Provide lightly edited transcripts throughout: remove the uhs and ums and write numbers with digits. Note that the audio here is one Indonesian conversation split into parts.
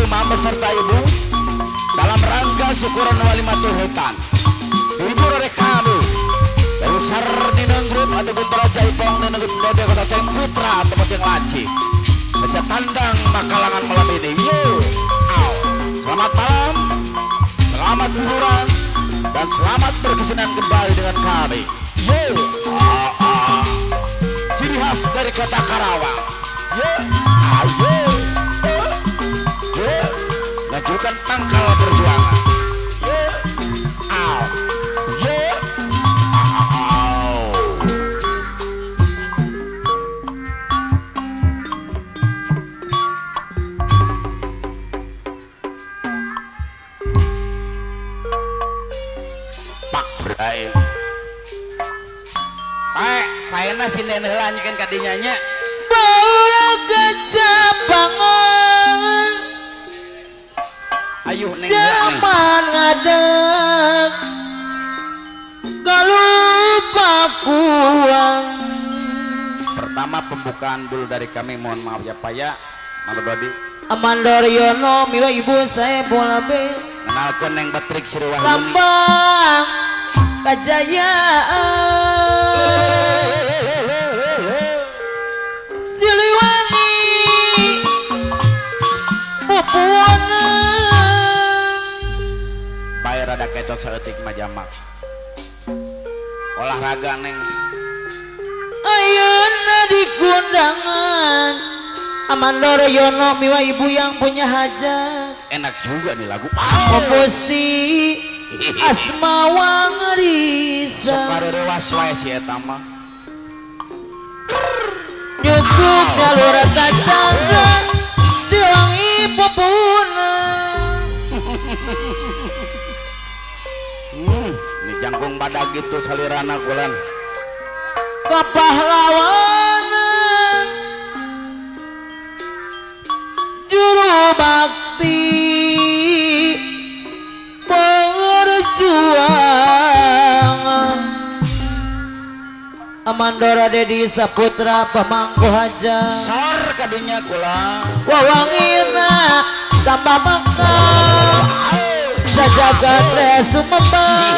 imam beserta ibu dalam rangka syukuran walimatul hutan. Ibu rek kami dari Sardinang Group atau Putra Jaipong dan Dede Kota Ceng Putra atau Ceng Laci sejak tandang Makalangan malam ini. Yo, selamat malam, selamat hiburan, dan selamat berkesenangan kembali dengan kami. Yo, ciri khas dari kota Karawang. Yo, ayo, yo, lanjutkan tangkal perjuangan. Yo, yo, Pak Bray. Saya nasi nenek lanjutkan kadinya nya. Baula kecapangan Ayo neng zaman ngadeg kalupa kuang. Pertama pembukaan dulu dari kami, mohon maaf ya Pak ya. Mangga Dodi Amandoriono miwa ibu saya bola be kenalkan neng Batrik Sri Wahyuni lambang kejayaan Siliwangi Pupuana bayar ada kecot seetik majamak olahraga neng ayeuna di kundangan Amandoriono miwa ibu yang punya hajat enak juga nih lagu Komposti Asmawa Ngerisa Sokarerewas wae si eta mah nyukup jalur kacangga Siwangi Pupuna ini jangkung badag gitu salirana kulan kepahlawanan juru bakti perjuangan Amandora Dedi Saputra Pamangku Haja sor kadinya kulan wawangina tambah maka sajagat resumembang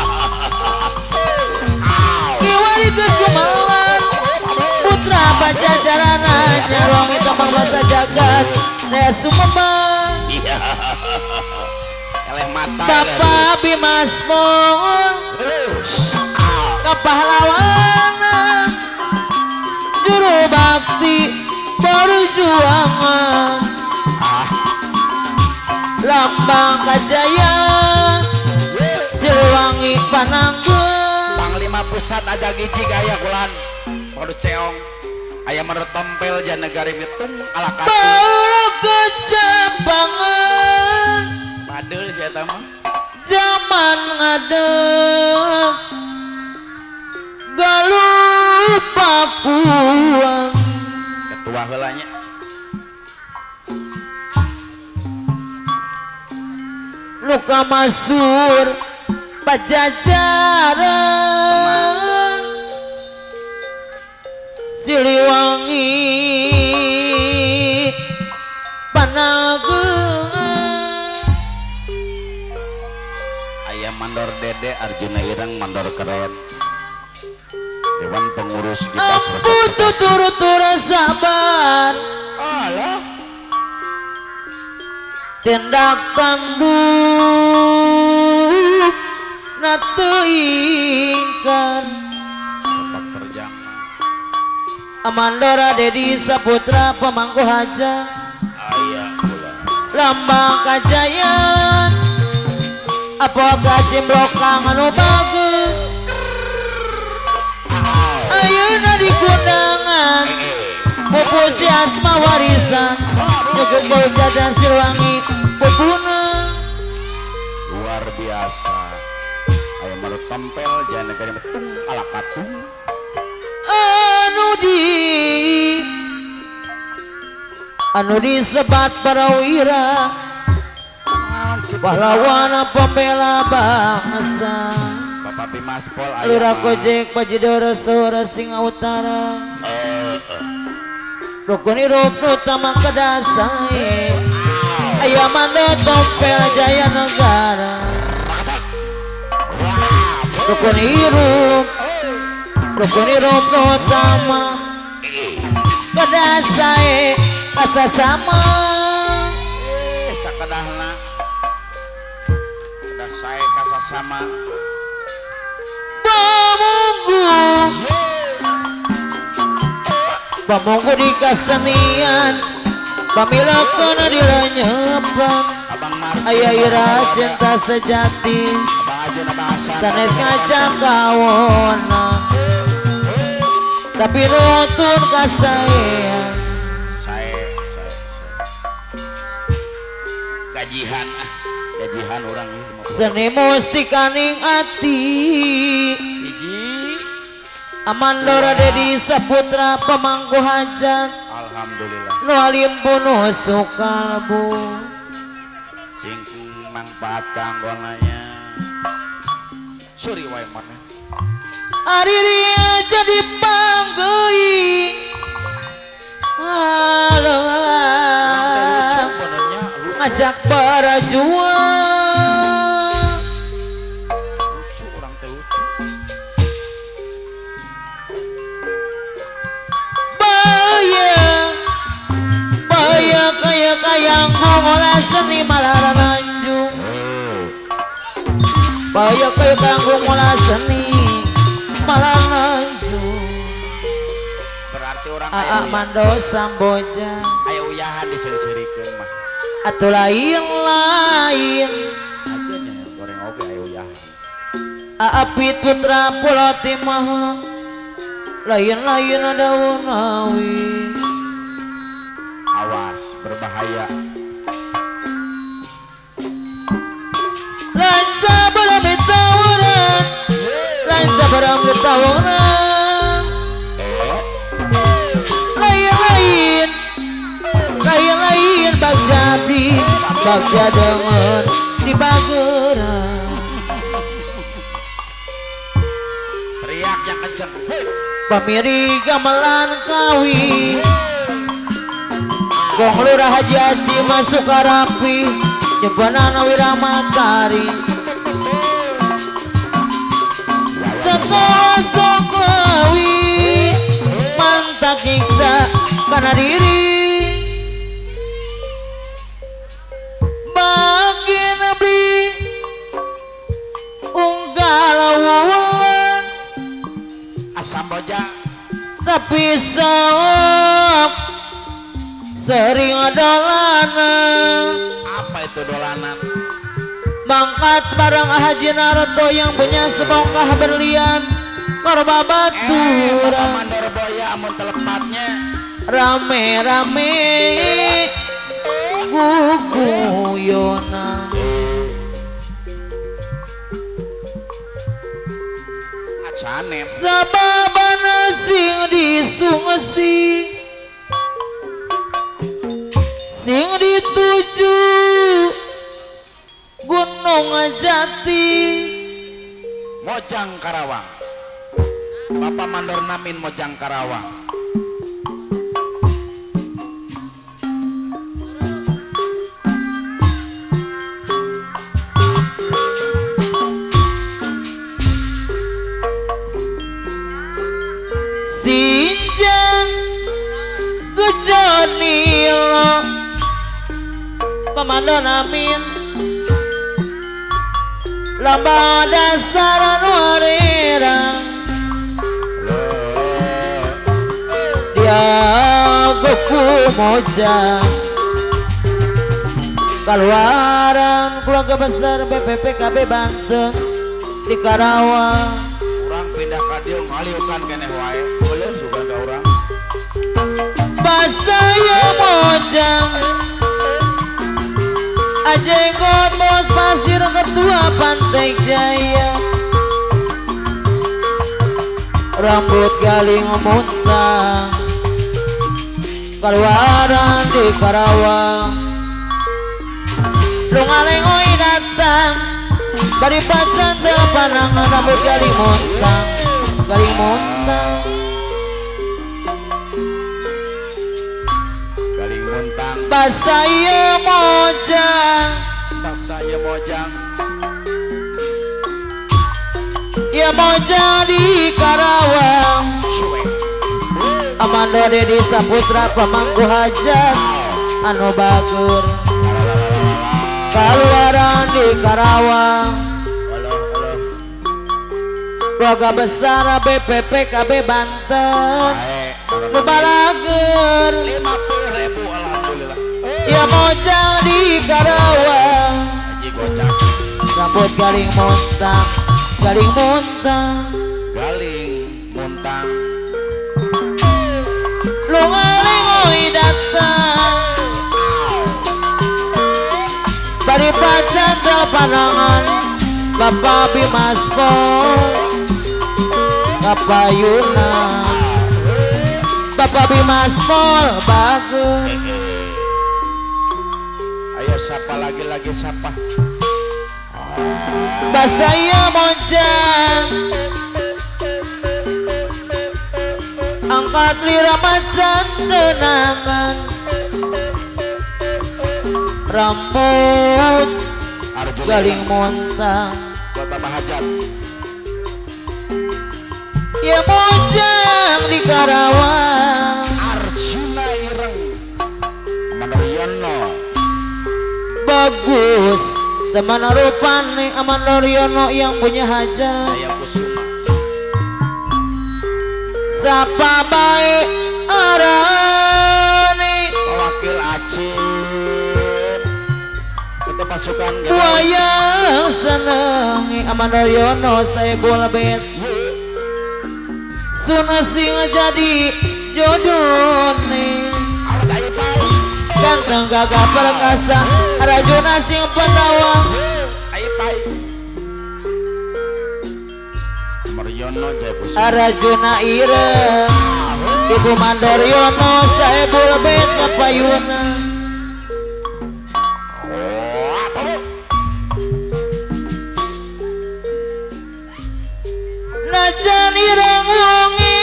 kiwalikus kumalan putra pajajarana nyarongi tambang rasa jagat resumembang Bapak Bimas Mong kepahlawanan juru bakti perjuangan lambang kejayaan Siliwangi Pananggeung Panglima Pusat aja giji gaya kulan Produk ceong ayam menurut tompel janegari mitung ala katu baula kecapangan padel si eta mah zaman ngadeg galupa kuang ketua heulanya luka masur pajajaran Siliwangi Pananggeung ayam mandor Dede Arjuna Ireng mandor keren Dewan Pengurus kita aku tutur sabar alah tindak tanduk nateuingkan sepak terjang Amandora Dedi Saputra Pamangku Haja ayah pula lambang kejayaan apakah cimbrokang anu bagus ayeuna di kundangan Pupusi Asma warisan nyukup berjajan Siliwangi Pupuna luar biasa ayam menurut tompel janegari mitung ala katu anu disebat Parawira pahlawan pembela bangsa Bapak Bimas Pol Lurah Kojek Pajidara Sora Singa Utara Rukun hirup utama kedasai Ayah mandat Tompel Jaya Negara Rukun hirup utama Kedasai kasasama sakedahna kedasai kasasama Pamunggu di kesenian pamilakan dilanyepan ayah ira cinta sejati sanes ngajak kawana tapi nutun kasayang gajihan orang ini seni musti kaning ati Amandora Dedi Saputra pemangku hajat alhamdulillah nu alim bunuh sukalbu sing mangpaat kanggonanya suri wae mana ari dia jadi panggeui halo ngajak para juang lucu orang teh kayang ngolah seni malah nanjung Baya kaya kanggo ngolah seni malah nanjung berarti orang Aa Mando Samboja aya uyahan diseri-serikeun mah atuh lain aja nya goreng oge aya uyahan Aa Pit Putra Pulau Timah lain-lain daun awi awas berbahaya lanca beramai tawuran lain bag jadi bag jadangan di Bageran teriak yang kenceng pamiri gamelan kawin Gong Lurah Haji Haji masuk karapi Nyebanana Wiramatari Sekolah Soklawi Mantak nyiksa karena diri Bagi Nabi Unggal wulan asam boja tapi sok sering dolanan apa itu dolanan mangkat barang Haji Naruto yang punya sebongkah berlian korba baturan mandor boya amun telepatnya rame-rame guguyona acanem sababana sing disungsi sing dituju Gunung Jati Mojang Karawang Bapak Mandor Namin Mojang Karawang Sinjang Gejanilo Komando Namin lamba dasar nuarera dia goku moja keluaran keluarga besar BPPKB Banten di Karawang orang pindah ka dieu ngaliukan keneh wae boleh juga ka urang basaya mojang Ajenggot bos pasir ketua Pantai Jaya rambut galing muntang keluaran di Karawang lu ngalengoi datang dari pacan panang rambut galing muntang galing muntang Basaya mojang Basaya mojang ya mojang di Karawang Amanda Dedi Saputra pamangku hajat anu bagur kaluaran di Karawang keluarga besar BPPKB Banten nu balager 50.000 alhamdulillah ya mojang di Karawang Haji gocap rambut garing montang galing montang lu ngalingoi datang dari pacan panangan Bapak Bimaspo Kapayuna Bapak Bimaspo bagus ayo siapa lagi siapa Basaya mojang angkat lira macan tenangan rambut galing montang buat Bapak Hajat ya mojang di Karawang Arjuna Ireng Mandoyono bagus teman rupane Amandaryono yang punya hajat Jaya Kusuma sapa baik arane wakil Aceh kita pasukan wayang senengi Amandaryono saya bola bet Suna singa jadi jodohne awas ayo Pak ganteng gagah perkasa Arjuna sing Pandawang ayo Pak Maryono Jaya Kusuma Arjuna ireng Ibu Mandaryono saya bola bet kapayuna najan ireng wangi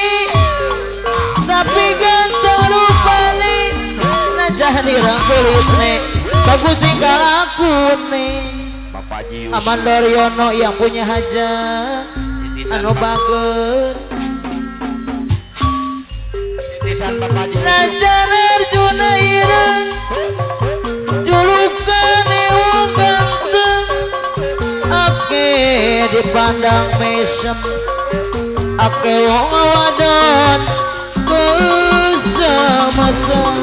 tapi ganteng rupane najan ireng kulitne bagus tingkah lakune Bapak Haji Yusuf Amandaryono yang punya hajat anu bager titisan Bapak Haji Yusuf najan Arjuna ireng julukane wong ganteng ake dipandang mesem ake wong wadon mesem-mesem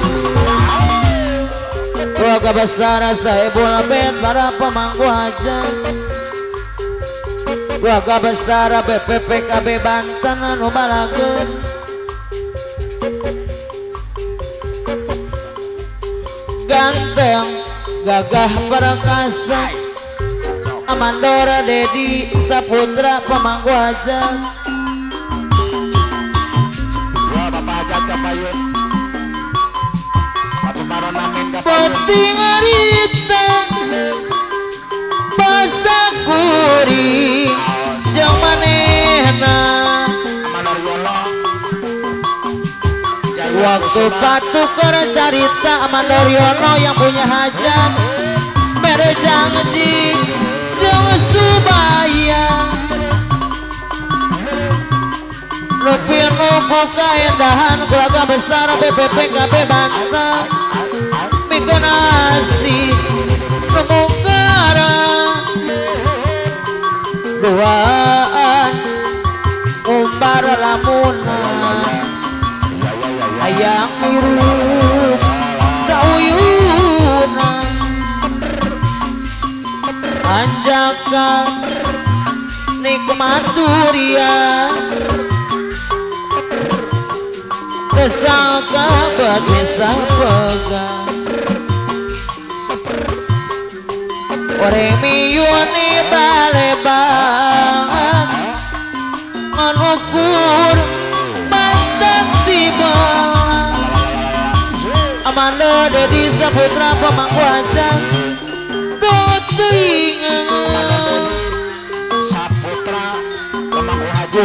keluarga besar saya bola bet para pemangku hajat keluarga besar BPPKB Banten anu balageun ganteng gagah perkasa Amandora Dedi Saputra pemangku hajat wah Bapak Hajat Kapayun Bapak Maron Amin Kapayun penting harita basakuri jeung manehna Amandaryono waktu patukar carita Amandaryono yang punya hajat mere janji jeung Subaya Nupinu kaendahan keluarga besar BPPKB Banten mikeun asih kemungkara duaan umbar lamunan hayang mirup sauyunan anjakan nikmat durian kesangka berbisa pegang orang miyuni balebang menukur bantak tiba Amanda Dedi Saputra pemangku hajat tutingan Saputra pemangku hajat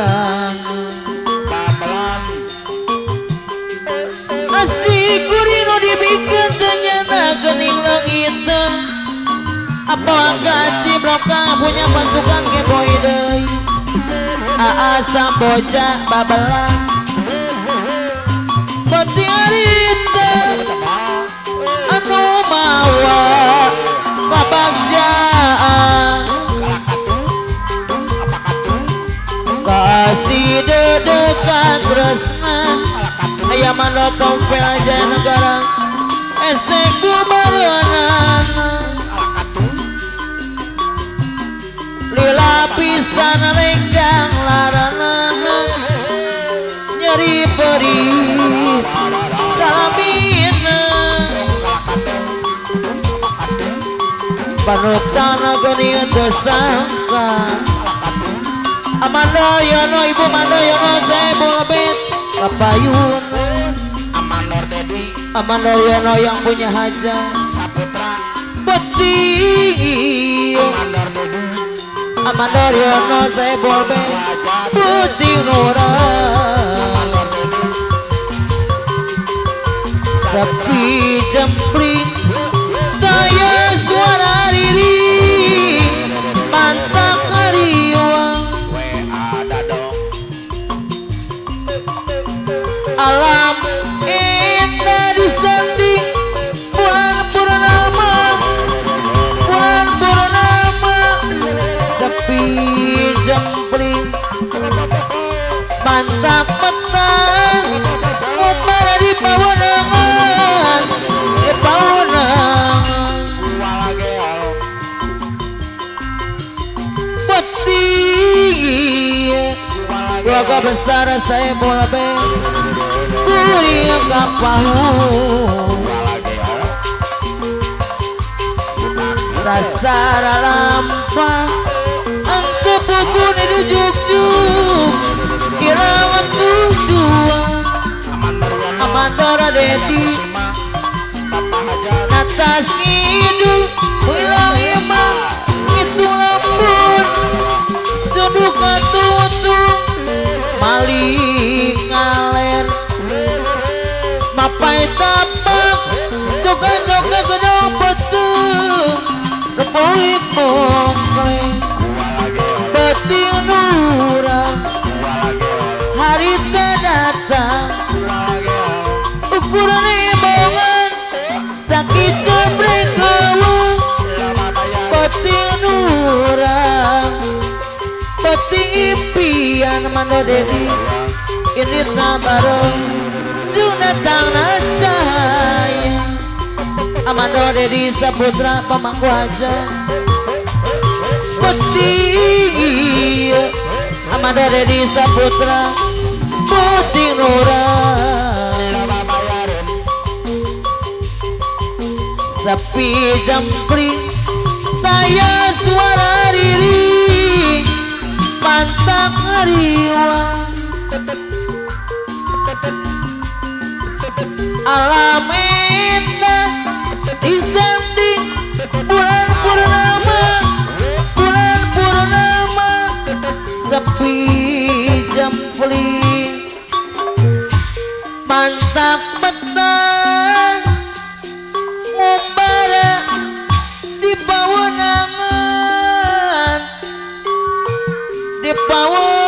harian Babelan asik kurina gening langit apa angkat cibloka punya pasukan ke boy deui asa bocah babelan pati arita anu mawa kabagjaan kasih dedekan tresna aya mana tompel aja negara esek kubarenan lila pisan renggang larana nyeri perih salamina panutana geuning tersangka Amanda Yono Ibu Amanda Yono saya boleh kapayun Amanor Dedi Amanda Yono yang punya hajat Saputra peti Amanor Dedi Amanda Yono saya boleh peti Nora sepi jempling daya suara riri mantap hariwang alam indah disanding bulan purnama sepi jempling mantap menang umar di pawanangan peti keluarga besar saya bola kuring kapal sasara lampah angke buku di dujuk-juk kirawan tujuan Amandora Dedi atas ngidul hilang imam itu lambun duduk katutup maling ngaler mapai tapak joget-joget gedong betul repoit mongkleng beting nurang hari datang ukuran imbongan sakit jebrek gawang beting nurang beting impian Amanda Dedi ini bareng Junatang Cahaya Amanda Dedi Saputra pemangku aja peti Amanda Dedi Saputra peti Nurang sepi jempling saya suara riri pantang ngeriwang alam indah disanding bulan purnama sepi jempling mantap petang ngumbara di pawanangan di pawanangan